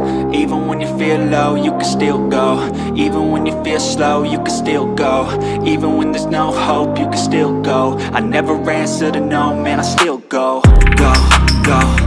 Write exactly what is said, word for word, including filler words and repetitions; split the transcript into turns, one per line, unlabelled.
Even when you feel low, you can still go. Even when you feel slow, you can still go. Even when there's no hope, you can still go. I never answer to no, man, I still go. Go, go.